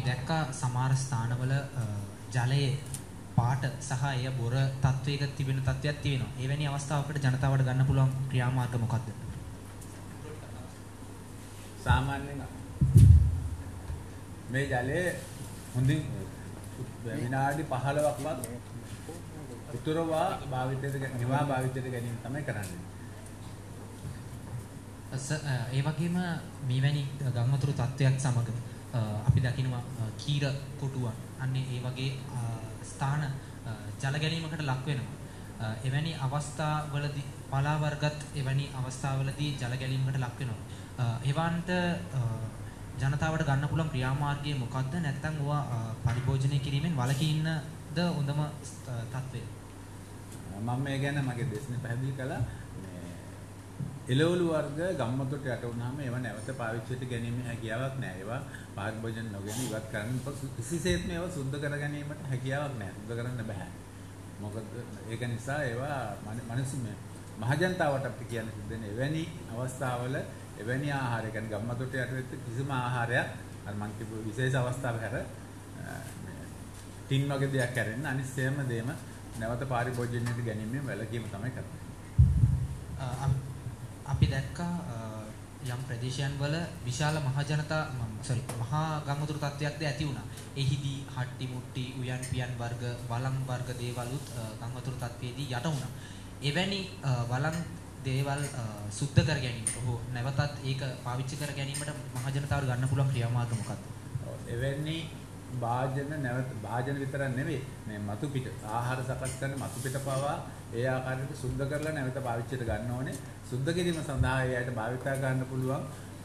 දැක්කා සමහර ස්ථානවල ජලයේ පාට සහ එය බොර තත්වයක තිබෙන තත්ත්වයක් තියෙනවා. එවැනි අවස්ථාවකට ජනතාවට ගන්න පුළුවන් ක්‍රියාමාර්ග මොකක්ද? සාමාන්‍යයෙන් මේ ජලයේ හොඳින් විනාඩි 15ක්වත් උතුරවා භාවිතයට නිවා භාවිතයට ගැනීම තමයි කරන්නේ. ඒ වගේම මේවැනි ගම්වතුරු තත්ත්වයක් සමග අපි දකිනවා කීර කොටුවන් අන්නේ ඒ වගේ ස්ථාන ජල ගැනීමකට ලක් වෙනවා. එවැනි අවස්ථාවලදී පලා වර්ගත් එවැනි අවස්ථාවලදී ජල ගැනීමකට ලක් වෙනවා. ඒවන්ට ජනතාවට ගන්න පුළුවන් ක්‍රියාමාර්ගය මොකක්ද? නැත්නම් ඕවා පරිභෝජනය කිරීමෙන් වළකී ඉන්නද හොඳම තත්ත්වය? මම මේ ගැන මගේ දේශනේ පැහැදිලි කළා. එළවලු වර්ග ගම්මතොට යට වුණාම ඒවා නැවත පාවිච්චියට ගැනීමේ හැකියාවක් නැහැ. ඒවා පරිභෝජන නොගෙන ඉවත් කරන්න කිසිසේත්ම ඒවා සුද්ධ කර ගැනීමට හැකියාවක් නැහැ. සුද්ධ කරන්න බෑ. මොකද ඒක නිසා ඒවා මිනිස්සු මහජනතාවට අපිට කියන්න සිද්ධ එවැනි අවස්ථාවල එවැනි ආහාරය කියන්නේ ගම්මතොට යට වෙච්ච කිසිම ආහාරයක් අර මං කියපු විශේෂ අවස්ථාව හැර ටින් වගේ දෙයක් හැරෙන්න අනිත් සෑම දෙයක්ම නැවත පරිභෝජනයට ගැනීමෙන් වැළකීම තමයි කරන්නේ. අපි දැක්කා යම් ප්‍රදේශයන් වල විශාල මහා ගම්මුතුරු තත්ත්වයක්ද ඇති වුණා. එහිදී හට්ටි මුට්ටි උයන් පියන් වර්ග වළං වර්ග දේවලුත් ගම්මුතුරු තත්ත්වයේදී යට වුණා. එවැනි වළං දේවල් සුද්ධ කර ගැනීමට හෝ නැවතත් ඒක පාවිච්චි කර ගැනීමට මහ ජනතාවට ගන්න පුළුවන් ක්‍රියාමාර්ග මොකක්ද? එවැනි භාජන විතරක් නෙවෙයි මේ මතු පිට ආහාර සකස් කරන මතු පිට පවා ඒ ආකාරයට සුද්ධ කරලා නැවත පාවිච්චියට ගන්න ඕනේ. සුද්ධ කිරීම සඳහා එයාට භාවිතා ගන්න පුළුවන්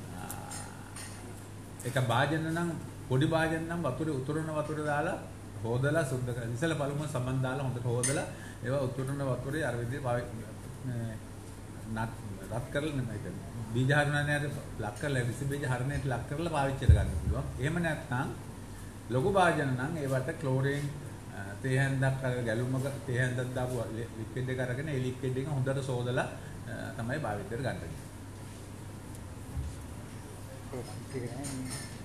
එක භාජන නම් පොඩි භාජන නම් වතුරේ උතුරන වතුර දාලා හොදලා සුද්ධ කරලා ඉතල බලමු සම්බන්ධ දාලා හොඳට හොදලා ඒවා උතුරන වතුරේ අර විදිහට රත් කරලා නෙමෙයි බීජ හරණයට ලක් කරලා විස බීජ හරණයට ලක් කරලා පාවිච්චියට ගන්න පුළුවන්. එහෙම නැත්නම් ලොකු භාජන නම් ඒවට ක්ලෝරින් තේ හැන්දක් ගැලුමක තේ හැන්දක් දාපු ලික්විඩ් එක අරගෙන ඒ ලික්විඩ් එක හොඳට සෝදලා තමයි භාවිතයට ගන්න.